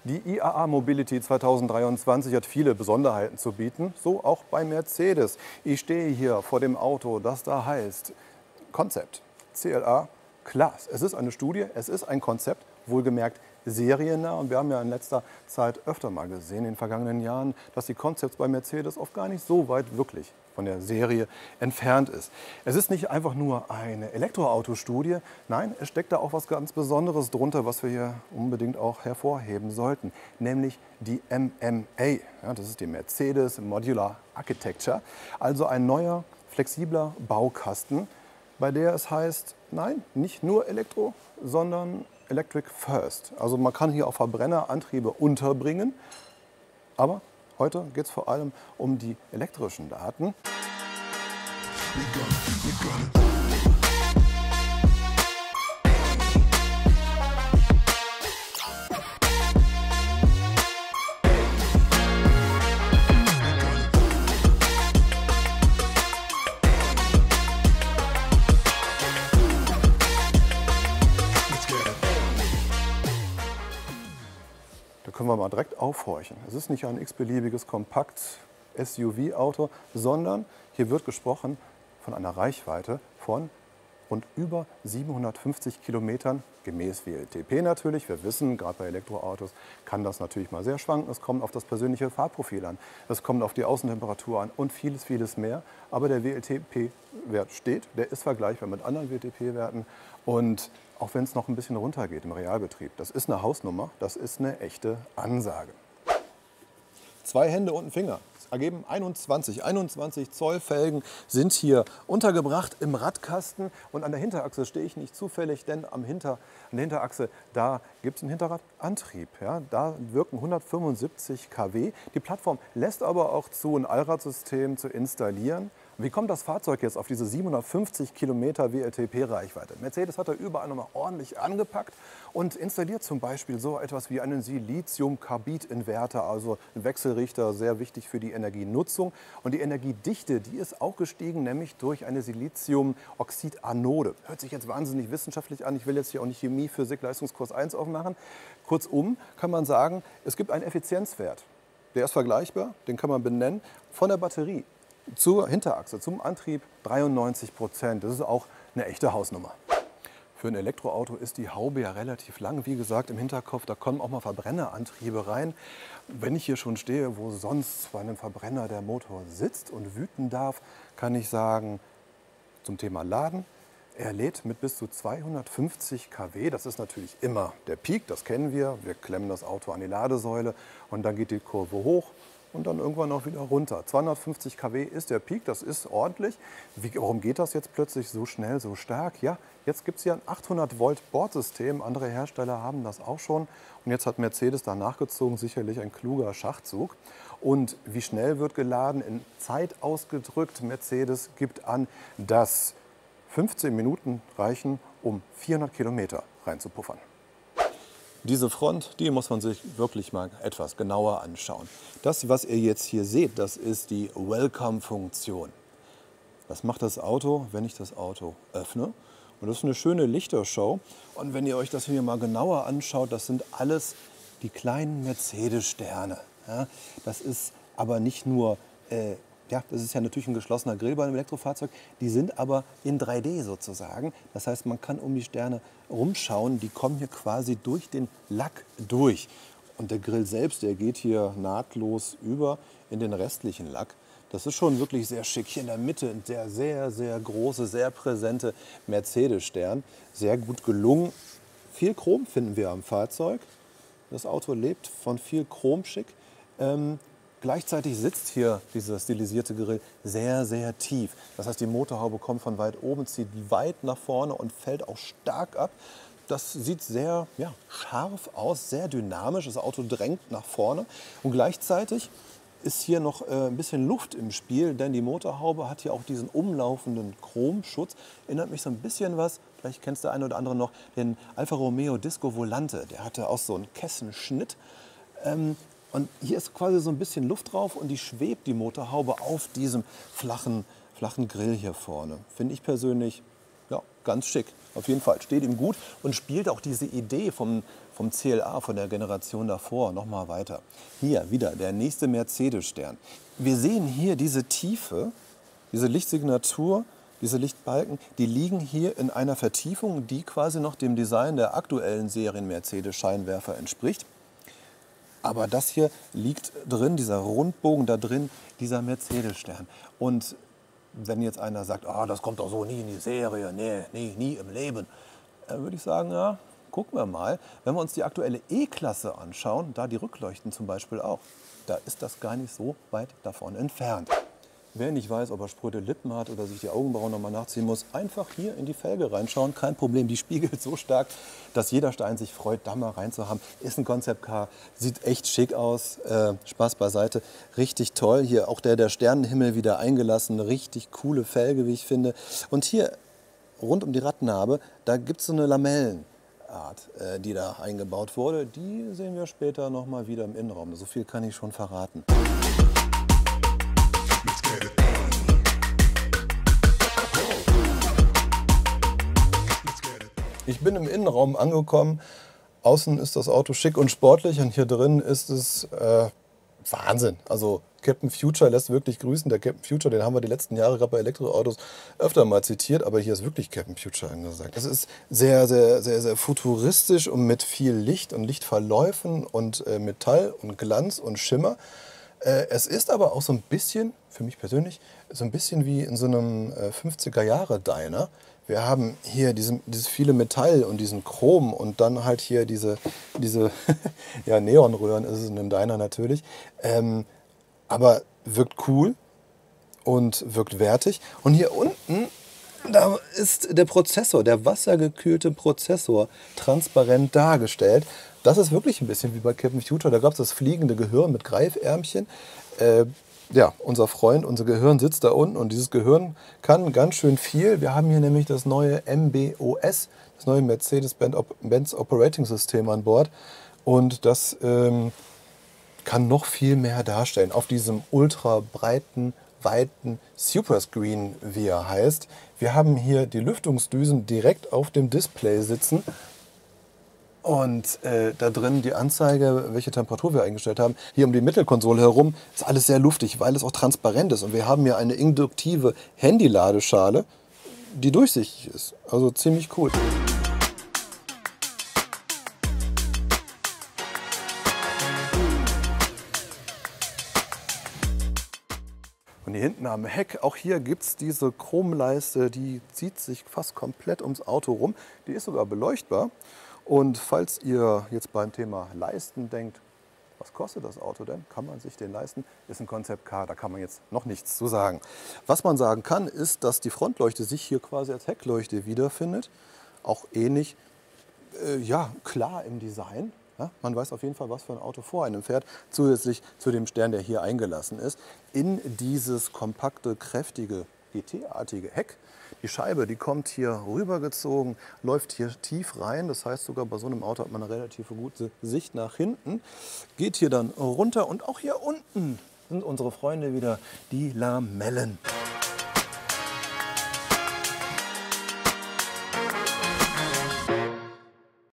Die IAA Mobility 2023 hat viele Besonderheiten zu bieten, so auch bei Mercedes. Ich stehe hier vor dem Auto, das da heißt Concept, CLA Class. Es ist eine Studie, es ist ein Konzept, wohlgemerkt seriennah. Und wir haben ja in letzter Zeit öfter mal gesehen, in den vergangenen Jahren, dass die Concepts bei Mercedes oft gar nicht so weit wirklich von der Serie entfernt ist. Es ist nicht einfach nur eine Elektroautostudie, nein, es steckt da auch was ganz Besonderes drunter, was wir hier unbedingt auch hervorheben sollten, nämlich die MMA. Ja, das ist die Mercedes Modular Architecture, also ein neuer, flexibler Baukasten, bei der es heißt, nein, nicht nur Elektro, sondern Electric First. Also man kann hier auch Verbrennerantriebe unterbringen, aber heute geht es vor allem um die elektrischen Daten. Da können wir mal direkt aufhorchen. Es ist nicht ein x-beliebiges Kompakt-SUV-Auto, sondern hier wird gesprochen von einer Reichweite von rund über 750 Kilometern, gemäß WLTP natürlich. Wir wissen, gerade bei Elektroautos kann das natürlich mal sehr schwanken. Es kommt auf das persönliche Fahrprofil an, es kommt auf die Außentemperatur an und vieles, vieles mehr. Aber der WLTP-Wert steht, der ist vergleichbar mit anderen WLTP-Werten. Und auch wenn es noch ein bisschen runtergeht im Realbetrieb, das ist eine Hausnummer, das ist eine echte Ansage. 2 Hände und ein Finger ergeben 21 Zoll Felgen sind hier untergebracht im Radkasten. Und an der Hinterachse stehe ich nicht zufällig, denn an der Hinterachse, da gibt es einen Hinterradantrieb. Ja, da wirken 175 kW. Die Plattform lässt aber auch zu, ein Allradsystem zu installieren. Wie kommt das Fahrzeug jetzt auf diese 750 Kilometer WLTP-Reichweite? Mercedes hat da überall nochmal ordentlich angepackt und installiert zum Beispiel so etwas wie einen Silizium-Carbid-Inverter, also ein Wechselrichter, sehr wichtig für die Energienutzung. Und die Energiedichte, die ist auch gestiegen, nämlich durch eine Siliziumoxid-Anode. Hört sich jetzt wahnsinnig wissenschaftlich an. Ich will jetzt hier auch nicht Chemie, Physik, Leistungskurs 1 aufmachen. Kurzum kann man sagen, es gibt einen Effizienzwert. Der ist vergleichbar, den kann man benennen, von der Batterie zur Hinterachse, zum Antrieb 93%. Das ist auch eine echte Hausnummer. Für ein Elektroauto ist die Haube ja relativ lang. Wie gesagt, im Hinterkopf, da kommen auch mal Verbrennerantriebe rein. Wenn ich hier schon stehe, wo sonst bei einem Verbrenner der Motor sitzt und wüten darf, kann ich sagen, zum Thema Laden, er lädt mit bis zu 250 kW. Das ist natürlich immer der Peak, das kennen wir. Wir klemmen das Auto an die Ladesäule und dann geht die Kurve hoch und dann irgendwann auch wieder runter. 250 kW ist der Peak, das ist ordentlich. Warum geht das jetzt plötzlich so schnell, so stark? Ja, jetzt gibt es ja ein 800 Volt Bordsystem. Andere Hersteller haben das auch schon. Und jetzt hat Mercedes da nachgezogen, sicherlich ein kluger Schachzug. Und wie schnell wird geladen? In Zeit ausgedrückt. Mercedes gibt an, dass 15 Minuten reichen, um 400 Kilometer reinzupuffern. Diese Front, die muss man sich wirklich mal etwas genauer anschauen. Das, was ihr jetzt hier seht, das ist die Welcome-Funktion. Das macht das Auto, wenn ich das Auto öffne. Und das ist eine schöne Lichtershow. Und wenn ihr euch das hier mal genauer anschaut, das sind alles die kleinen Mercedes-Sterne. Ja, das ist aber nicht nur, das ist ja natürlich ein geschlossener Grill bei einem Elektrofahrzeug, die sind aber in 3D sozusagen. Das heißt, man kann um die Sterne rumschauen, die kommen hier quasi durch den Lack durch. Und der Grill selbst, der geht hier nahtlos über in den restlichen Lack. Das ist schon wirklich sehr schick. Hier in der Mitte der sehr, sehr große, sehr präsente Mercedes-Stern. Sehr gut gelungen. Viel Chrom finden wir am Fahrzeug. Das Auto lebt von viel Chromschick. Gleichzeitig sitzt hier dieser stilisierte Grill sehr, sehr tief. Das heißt, die Motorhaube kommt von weit oben, zieht weit nach vorne und fällt auch stark ab. Das sieht sehr scharf aus, sehr dynamisch. Das Auto drängt nach vorne. Und gleichzeitig ist hier noch ein bisschen Luft im Spiel, denn die Motorhaube hat hier auch diesen umlaufenden Chromschutz. Erinnert mich so ein bisschen was, vielleicht kennst der eine oder andere noch, den Alfa Romeo Disco Volante. Der hatte auch so einen Kessenschnitt. Und hier ist quasi so ein bisschen Luft drauf und die schwebt, die Motorhaube, auf diesem flachen Grill hier vorne. Finde ich persönlich Ja, ganz schick. Auf jeden Fall. Steht ihm gut und spielt auch diese Idee vom CLA, von der Generation davor, noch mal weiter. Hier wieder der nächste Mercedes-Stern. Wir sehen hier diese Tiefe, diese Lichtsignatur, diese Lichtbalken, die liegen hier in einer Vertiefung, die quasi noch dem Design der aktuellen Serien Mercedes-Scheinwerfer entspricht. Aber das hier liegt drin, dieser Rundbogen da drin, dieser Mercedes-Stern. Und wenn jetzt einer sagt, oh, das kommt doch so nie in die Serie, nee, nie im Leben, würde ich sagen, ja, gucken wir mal. Wenn wir uns die aktuelle E-Klasse anschauen, da die Rückleuchten zum Beispiel auch, da ist das gar nicht so weit davon entfernt. Wer nicht weiß, ob er spröde Lippen hat oder sich die Augenbrauen noch mal nachziehen muss, einfach hier in die Felge reinschauen. Kein Problem, die spiegelt so stark, dass jeder Stein sich freut, da mal reinzuhaben. Ist ein Concept Car, sieht echt schick aus, Spaß beiseite. Richtig toll, hier auch der Sternenhimmel wieder eingelassen, eine richtig coole Felge, wie ich finde. Und hier rund um die Radnabe, da gibt es so eine Lamellenart, die da eingebaut wurde. Die sehen wir später noch mal wieder im Innenraum. So viel kann ich schon verraten. Ich bin im Innenraum angekommen. Außen ist das Auto schick und sportlich und hier drin ist es Wahnsinn. Also Captain Future lässt wirklich grüßen. Der Captain Future, den haben wir die letzten Jahre gerade bei Elektroautos öfter mal zitiert, aber hier ist wirklich Captain Future angesagt. Es ist sehr, sehr, sehr, sehr futuristisch und mit viel Licht und Lichtverläufen und Metall und Glanz und Schimmer. Es ist aber auch so ein bisschen, für mich persönlich, so ein bisschen wie in so einem 50er-Jahre-Diner. Wir haben hier dieses viele Metall und diesen Chrom und dann halt hier diese ja, Neonröhren ist es in einem Diner natürlich. Aber wirkt cool und wirkt wertig. Und hier unten, da ist der Prozessor, der wassergekühlte Prozessor, transparent dargestellt. Das ist wirklich ein bisschen wie bei Captain Future. Da gab es das fliegende Gehirn mit Greifärmchen. Ja, unser Freund, unser Gehirn sitzt da unten und dieses Gehirn kann ganz schön viel. Wir haben hier nämlich das neue MBOS, das neue Mercedes-Benz Operating System an Bord. Und das kann noch viel mehr darstellen auf diesem ultra breiten, weiten Superscreen, wie er heißt. Wir haben hier die Lüftungsdüsen direkt auf dem Display sitzen. Und da drin die Anzeige, welche Temperatur wir eingestellt haben. Hier um die Mittelkonsole herum ist alles sehr luftig, weil es auch transparent ist. Und wir haben hier eine induktive Handy-Ladeschale, die durchsichtig ist. Also ziemlich cool. Und hier hinten am Heck, auch hier gibt es diese Chromleiste, die zieht sich fast komplett ums Auto rum. Die ist sogar beleuchtbar. Und falls ihr jetzt beim Thema Leisten denkt, was kostet das Auto denn? Kann man sich den leisten? Ist ein Concept Car, da kann man jetzt noch nichts zu sagen. Was man sagen kann, ist, dass die Frontleuchte sich hier quasi als Heckleuchte wiederfindet. Auch ähnlich, ja, klar im Design. Ja, man weiß auf jeden Fall, was für ein Auto vor einem fährt, zusätzlich zu dem Stern, der hier eingelassen ist, in dieses kompakte, kräftige, GT-artige Heck. Die Scheibe, die kommt hier rübergezogen, läuft hier tief rein. Das heißt, sogar bei so einem Auto hat man eine relativ gute Sicht nach hinten. Geht hier dann runter und auch hier unten sind unsere Freunde wieder, die Lamellen.